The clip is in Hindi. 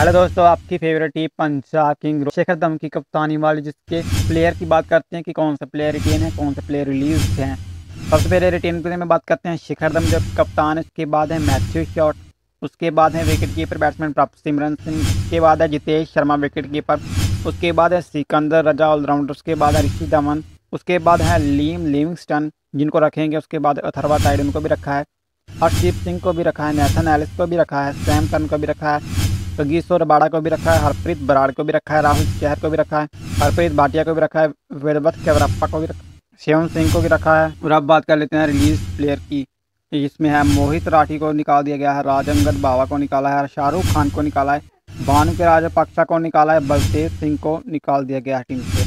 हेलो दोस्तों, आपकी favourite team Punjab king Shekhar Dhawan की कप्तानी वाली जिसके प्लेयर की बात करते हैं कि कौन सा प्लेयर रिटेन है, कौन सा प्लेयर रिलीज हैं। सबसे पहले रिटेन के में बात करते हैं शेखर धवन जो कप्तान है। उसके बाद है मैथ्यू शॉट, उसके बाद है wicket keeper batsman Simran Singh, उसके बाद है जितेश शर्मा विकेट कीपर, उसके बाद है सिकंदर रजा ऑलराउंडर, उसके बाद है ऋषि धवन, उसके बाद है लीम लिविंगस्टन जिनको रखेंगे, उसके बाद अथर्वा टाइड उनको भी रखा है, हरदीप सिंह को भी रखा है, नेथन एलिस को भी रखा है, सैम करन को भी रखा है, कगिसो रबाड़ा को भी रखा है, हरप्रीत बराड़ को भी रखा है, राहुल चहर को भी रखा है, हरप्रीत भाटिया को भी रखा है, वेदवत केवरप्पा को भी रखा है, शिवम सिंह को भी रखा है। और अब बात कर लेते हैं रिलीज प्लेयर की। इसमें है मोहित राठी को निकाल दिया गया है, राजंगत बावा को निकाला है, शाहरुख खान को निकाला है, भानु के राजपक्षा को निकाला है, बलदेव सिंह को निकाल दिया गया है टीम से।